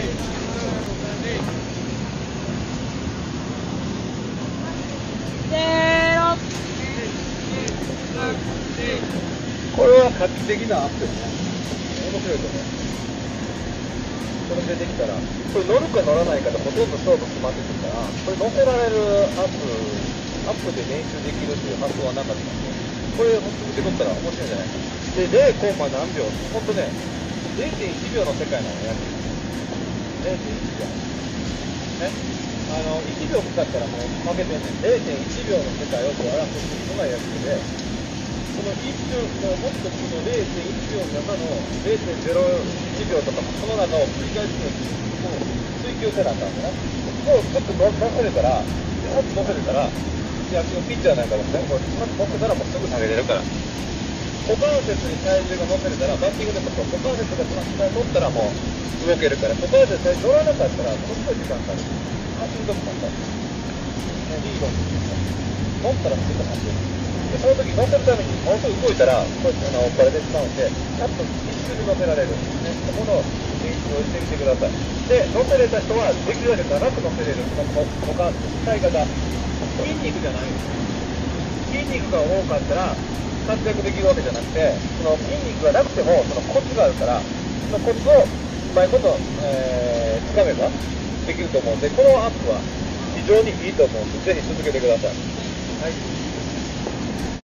これは画期的なアップですね。面白いと思う。これでできたら、これ乗るか乗らないかでほとんど勝負決まってくるから、これ乗せられるアップで練習できるっていう発想はなかったんで、これを続けとったら面白いんじゃないかな。で、0コンマ何秒、ほんとね、0.1 秒の世界なのやつ。0.1秒。ね。1秒かかったらもう負けてんねん。0.1 秒の世界をこう表すのがやつで、この1秒、もっとこの 0.1 秒の中の 0.01 秒とか、その中を繰り返すのに、もう追求せなあかんね。ここをちょっと乗せれたら、もっと乗せれたら、野球ピッチャーなんかもね、これ乗せたらもうすぐ投げれるから。股関節に体重が乗せれたら、バッティングでも股関節が乗ったらもう動けるから、股関節に乗らなかったら、ものすごい時間かかる。走るときもかかる。リード乗ったらすぐ走る。で、その時乗せるためにもうすぐ動いたら、こうやって追っ張れてしまうんで、ちゃんと一瞬で乗せられる。ね、ここの練習をしてみてください。で、乗せれた人は、できるだけ長く乗せれる。この股関節、使い方。筋肉じゃないんです。筋肉が多かったら、活躍できるわけじゃなくて、その筋肉がなくても、そのコツがあるから、そのコツをうまいこと、つかめばできると思うんで、このアップは非常にいいと思うんで、ぜひ続けてください。はい。